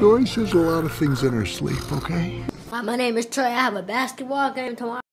Dory says a lot of things in her sleep, okay? Hi, my name is Troy. I have a basketball game tomorrow.